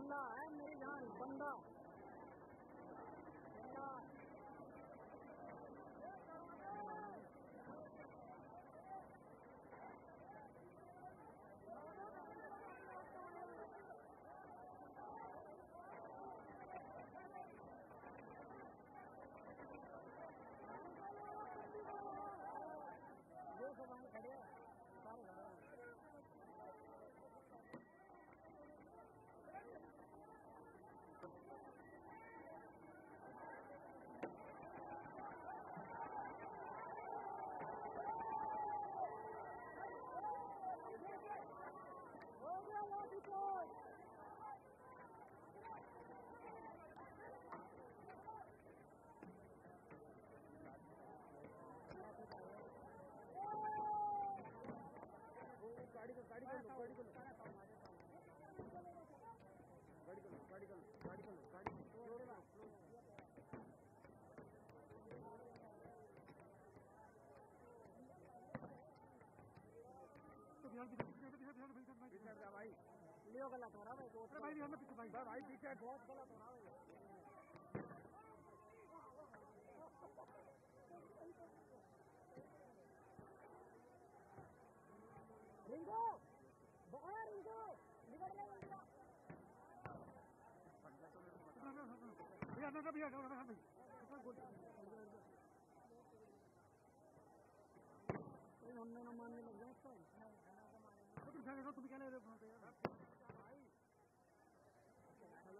बंदा है मेरी जान, बंदा ये सब वहाँ खड़े हैं। भाई लियो गलत हो रहा है भाई, भाई पीछे बहुत गलत हो रहा है। रिंगो बाहर, रिंगो निकल ले हमने ना मानने लग गया तुम क्या ले रहे हो भाई? हेलो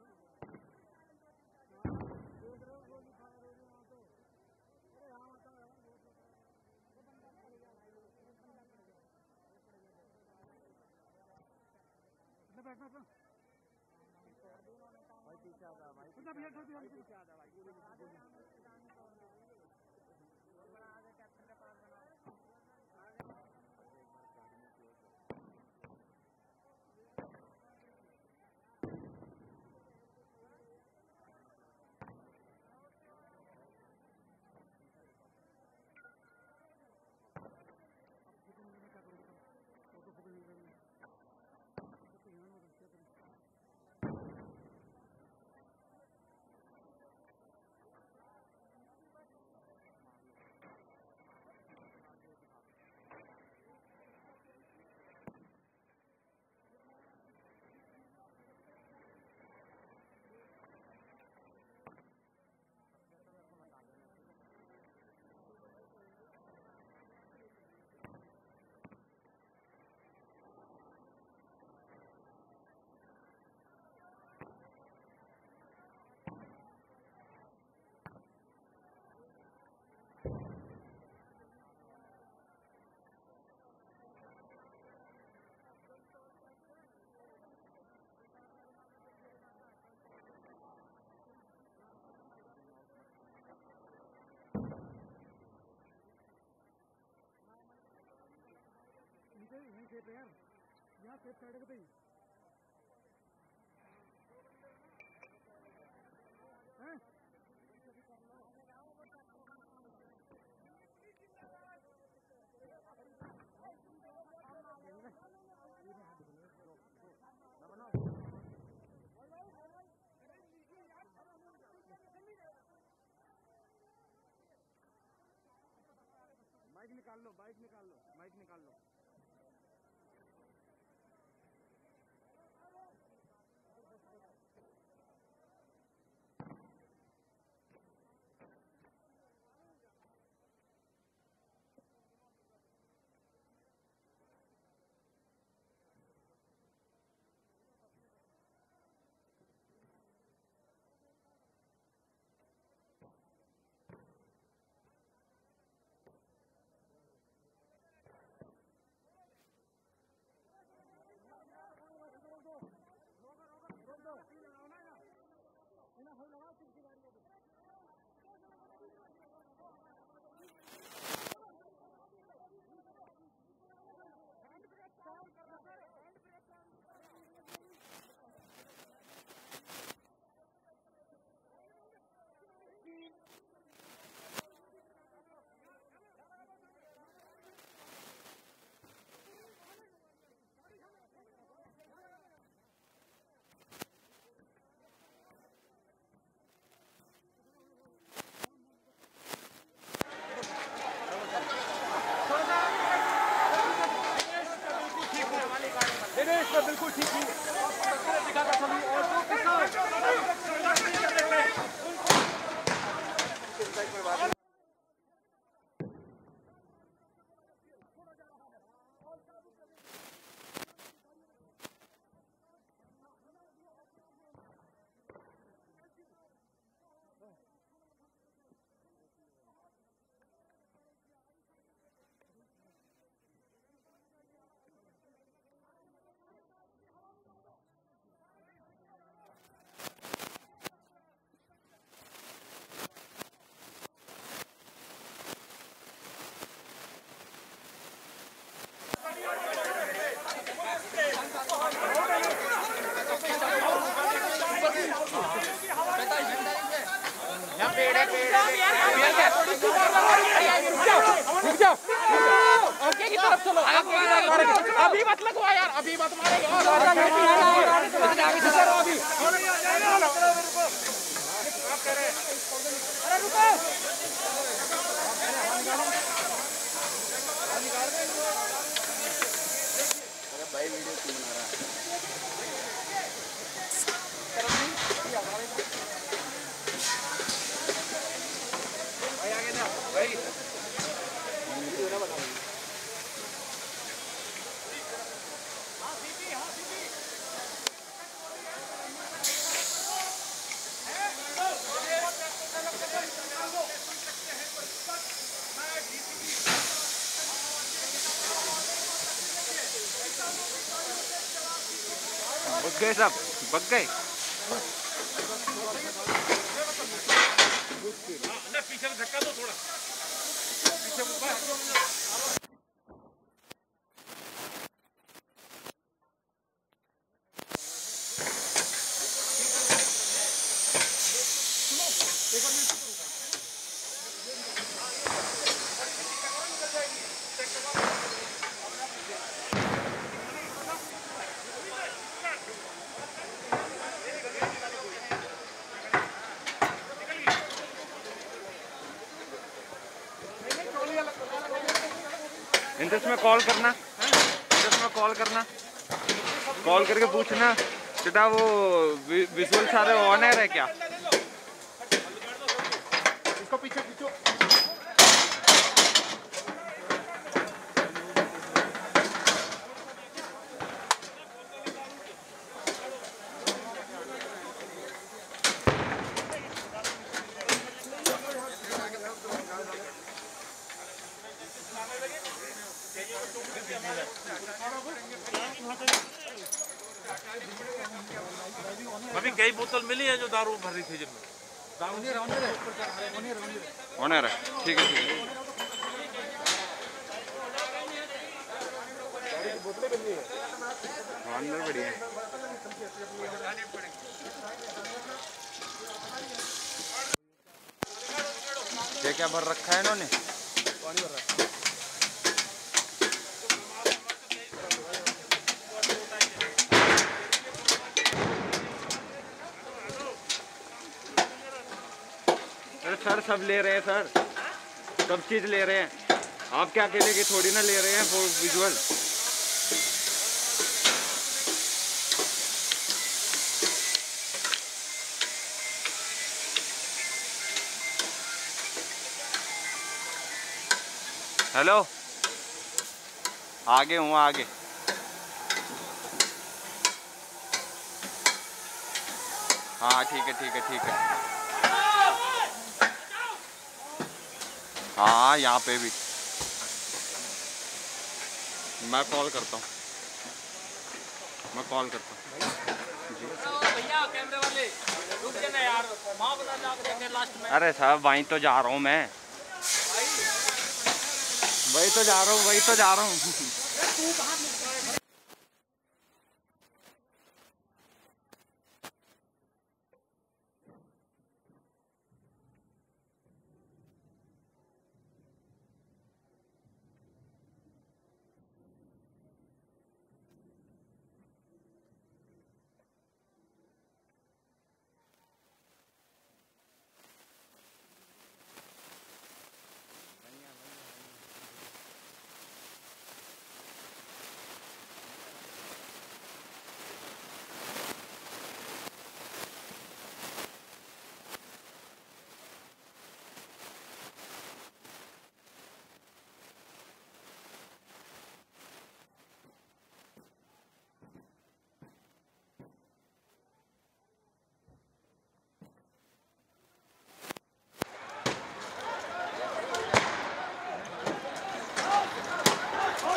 देख रहे हो गोली खा रहे हो वहाँ पे? अरे यहाँ आता है वो बंदा पड़ गया भाई, वो बंदा पड़ गया भाई पीछे आता भाई, पीछे आता भाई आगे कैप्टन के पास बना यहीं से यार, यहाँ सेफ साइड पे हैं। बाइक निकाल लो, बाइक निकाल लो, बाइक निकाल लो। बिल्कुल ठीक हूँ, दिखाकर चलूँ और जो किसान आगे की तरफ चलो, अभी मत लगवा यार, अभी मत मारेंगे। अरे रुको, भाई वीडियो क्यों बना रहा है? भाई आगे जा भाई, वीडियो ना बना। बच गए सब, बच गए। पीछे धक्का दो थोड़ा, पीछे इंटरेस्ट में कॉल करना, इंटरेस्ट में कॉल करना, कॉल करके पूछना बेटा वो विजुअल सारे ऑनर है क्या। इसको पीछे खींचो। अभी कई बोतल मिली है जो दारू भर रही थी जिनमें। ऑनर है, ठीक है ठीक है। ऑनर बढ़िया है। क्या भर रखा है इन्होंने? पानी भर रहा है। सर सब ले रहे हैं सर, सब चीज़ ले रहे हैं। आप क्या अकेले की थोड़ी ना ले रहे हैं वो विजुअल। हेलो, आगे हूँ आगे। हाँ ठीक है ठीक है ठीक है। हाँ यहाँ पे भी मैं कॉल करता हूँ, मैं कॉल करता हूँ जी। भैया कैमरे वाले रुक जाना यार, वहाँ बता जाओ लास्ट में। अरे साहब वहीं तो जा रहा हूँ मैं, वही तो जा रहा हूँ, वही तो जा रहा हूँ।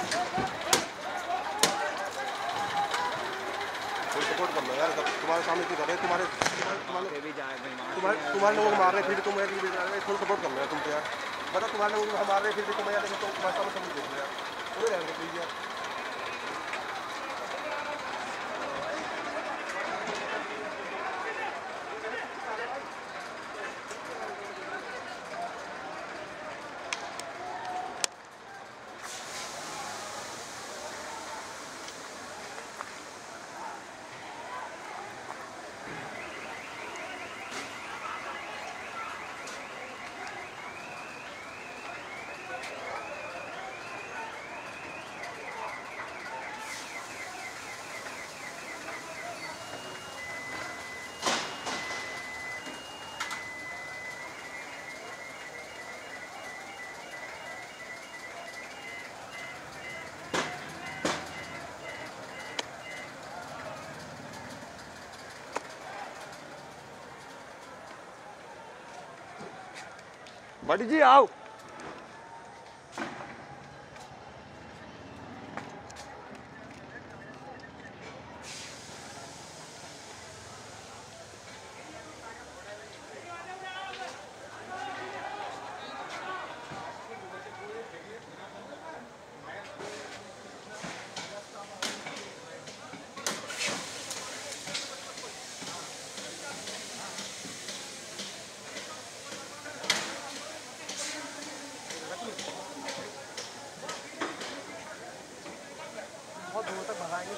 सपोर्ट कर लो यार, तुम्हारे सामने की कर रहे तुम्हारे लोग मार रहे फिर तुम थोड़ा सपोर्ट कर लो यार, तुम तो यार बता तुम्हारे लोग मार रहे फिर भी तुम यार, लेकिन तुम तुम्हारे सामने सब देख लो यार, थोड़े रहने प्लीज यार। बड़ी जी आओ। बहुत दूर तक भगाएंगे।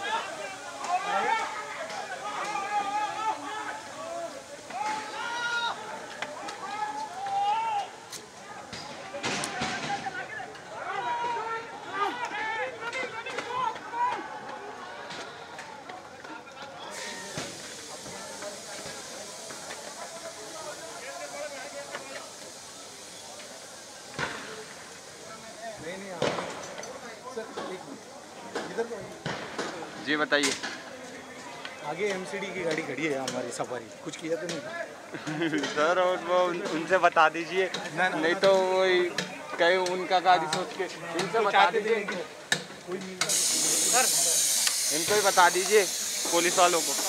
नहीं सर, एक इधर जी बताइए। आगे एमसीडी की गाड़ी खड़ी है हमारी सफारी, कुछ किया तो नहीं? सर और वो उनसे बता दीजिए, नहीं तो वही कहीं उनका गाड़ी सोच के इनसे बता दीजिए, कोई मिलता सर इनको ही बता दीजिए पुलिस वालों को।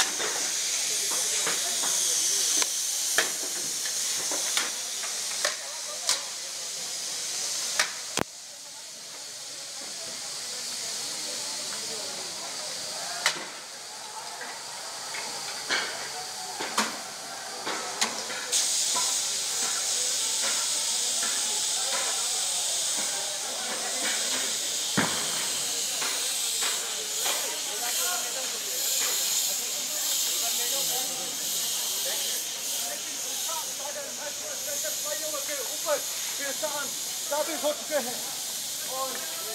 किसान साबित हो चुके हैं और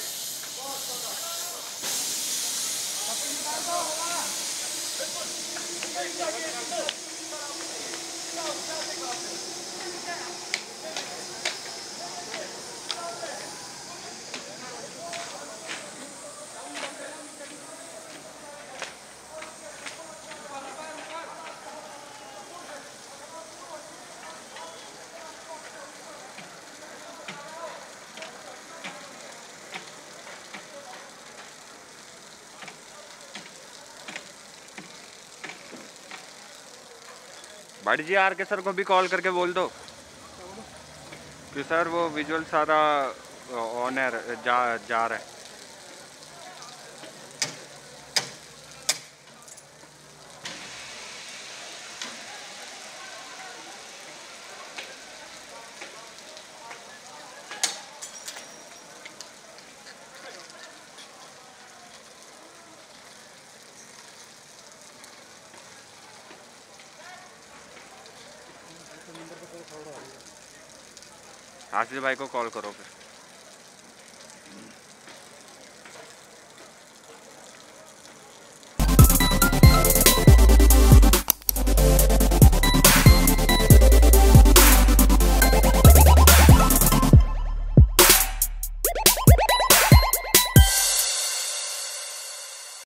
बड़ी जी आर के सर को भी कॉल करके बोल दो कि सर वो विजुअल सारा ऑनर जा रहा है। आशीष भाई को कॉल करो फिर।